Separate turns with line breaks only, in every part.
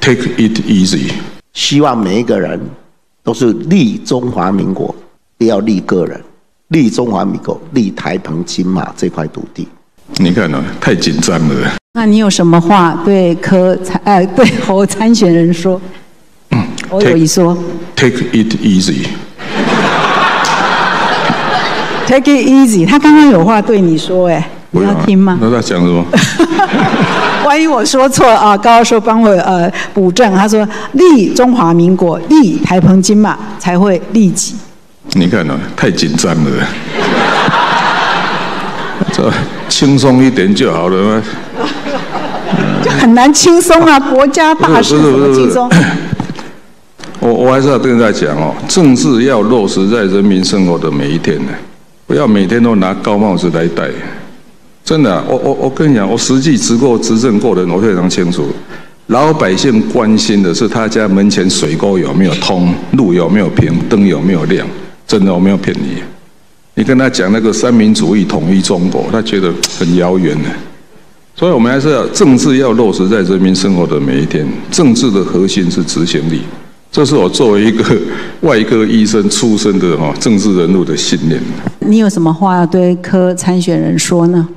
Take it easy。
希望每一个人都是利中华民国，不要利个人，利中华民国，利台澎金马这块土地。
你看哦，太紧张了。
那你有什么话对对侯参选人说？侯友宜说
：“Take it easy。”
Take it easy。他刚刚有话对你说，哎，你要听吗？
那他讲什么？
万一我说错啊，高教授帮我补正。他说：“利中华民国，利台澎金马才会利己。”
你看哦，太紧张了。这轻松一点就好了嘛。
就很难轻松啊，国家大事怎么轻松？
我还是要跟大家讲哦，政治要落实在人民生活的每一天呢，不要每天都拿高帽子来戴。真的啊，我跟你讲，我实际执政过的人，我非常清楚，老百姓关心的是他家门前水沟有没有通，路有没有平，灯有没有亮。真的，我没有骗你。你跟他讲那个三民主义统一中国，他觉得很遥远呢。所以我们还是要政治要落实在人民生活的每一天，政治的核心是执行力。这是我作为一个外科医生出身的政治人物的信念。
你有什么话要对柯参选人说呢？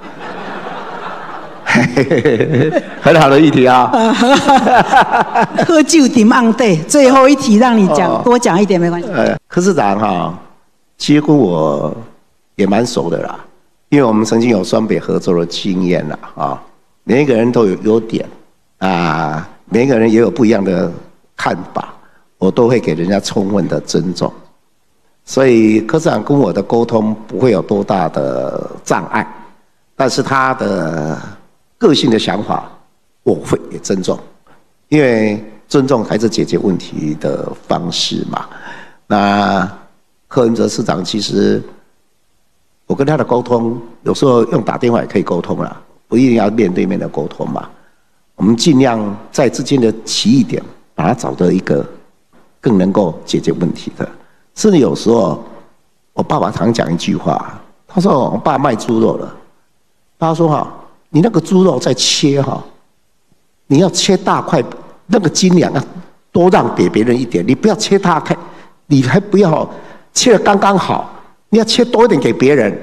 很好的议题啊！
喝酒顶暗对，最后一题让你讲，多讲一点没关系。
柯市长其实跟我也蛮熟的啦，因为我们曾经有双北合作的经验啦每一个人都有优点每一个人也有不一样的看法，我都会给人家充分的尊重，所以柯市长跟我的沟通不会有多大的障碍，但是他的个性的想法我会也尊重，因为尊重还是解决问题的方式嘛。那柯文哲市长其实我跟他的沟通有时候用打电话也可以沟通啦，不一定要面对面的沟通嘛，我们尽量在之间的歧义点把它找到一个更能够解决问题的。甚至有时候我爸爸常讲一句话，他说我爸卖猪肉了，他说你那个猪肉再切你要切大块，那个斤两要多让给别人一点，你不要切大块，你还不要切得刚刚好，你要切多一点给别人。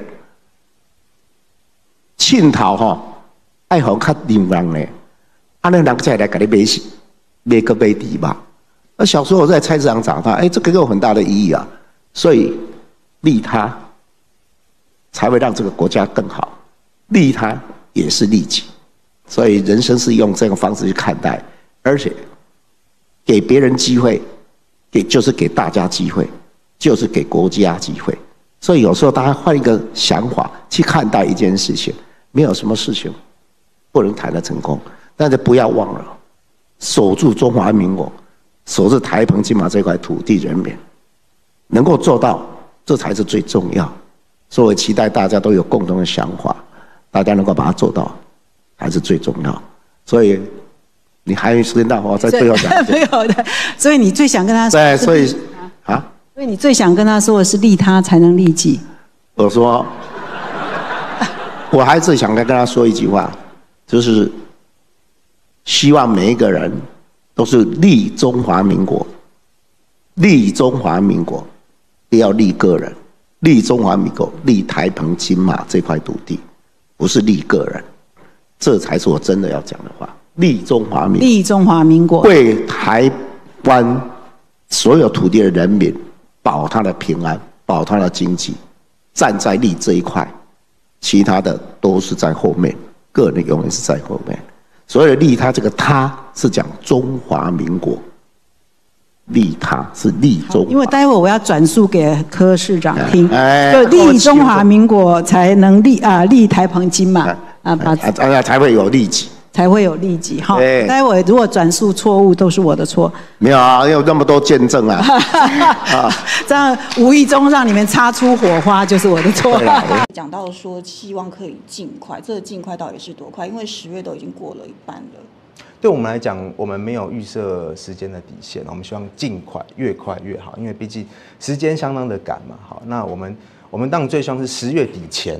凊头爱好较灵人呢，人才来给你买个猪吧。那小时候我在菜市场长大，这个有很大的意义啊，所以利他才会让这个国家更好，利他也是利己，所以人生是用这个方式去看待，而且给别人机会，就是给大家机会，就是给国家机会。所以有时候大家换一个想法去看待一件事情，没有什么事情不能谈得成功，但是不要忘了守住中华民国，守住台澎金马这块土地人民，能够做到，这才是最重要。所以我期待大家都有共同的想法，大家能够把它做到，还是最重要。所以你还有时间到，我在最后讲。
没有的，所以你最想跟他说，
对，所以
所以你最想跟他说的是利他才能利己。
我说，我还是想跟他说一句话，就是希望每一个人都是利中华民国，利中华民国，不要利个人，利中华民国，利台澎金马这块土地，不是利个人，这才是我真的要讲的话。利中华民国，
利中华民国，
为台湾所有土地的人民保他的平安，保他的经济，站在利这一块，其他的都是在后面，个人永远是在后面。所有的利他，这个他是讲中华民国，利他是利中华，
因为待会我要转述给柯市长听，就利中华民国才能利台澎金马
才会有利己。
才会有利己哈。待会如果转述错误，都是我的错。
没有啊，有那么多见证啊，
这样无意中让你们擦出火花，就是我的错。
讲到说希望可以尽快，这个尽快到底是多快？因为10月都已经过了一半了。
对我们来讲，我们没有预设时间的底线，我们希望尽快，越快越好，因为毕竟时间相当的赶嘛。好，那我们当然最希望是10月底前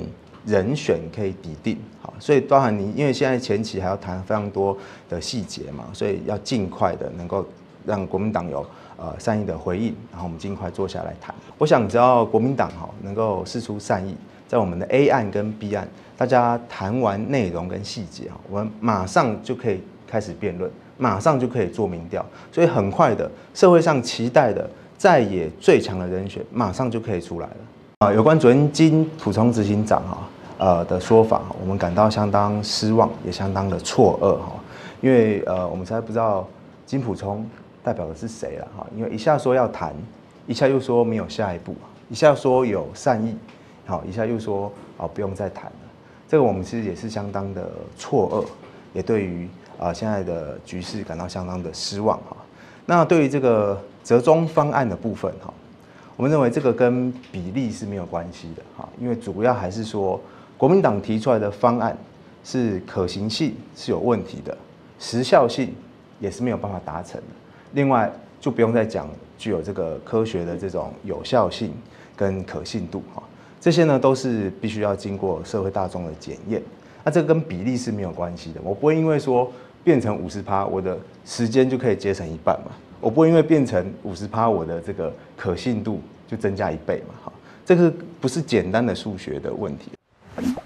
人选可以抵定，好，所以包含你，因为现在前期还要谈非常多的细节嘛，所以要尽快的能够让国民党有善意的回应，然后我们尽快坐下来谈。我想只要国民党能够释出善意，在我们的 A 案跟 B 案，大家谈完内容跟细节，我们马上就可以开始辩论，马上就可以做民调，所以很快的社会上期待的在野最强的人选，马上就可以出来了。有关昨天金溥聪执行长的说法，我们感到相当失望，也相当的错愕哈，因为我们实在不知道金溥聪代表的是谁了哈，因为一下说要谈，一下又说没有下一步，一下说有善意，好，一下又说不用再谈了，这个我们其实也是相当的错愕，也对于现在的局势感到相当的失望哈。那对于这个折中方案的部分哈，我们认为这个跟比例是没有关系的哈，因为主要还是说国民党提出来的方案是可行性是有问题的，时效性也是没有办法达成的。另外就不用再讲具有这个科学的这种有效性跟可信度哈，这些呢都是必须要经过社会大众的检验。那这个跟比例是没有关系的，我不会因为说变成50%，我的时间就可以节省1半嘛。我不会因为变成50%，我的这个可信度就增加1倍嘛。哈，这个不是简单的数学的问题。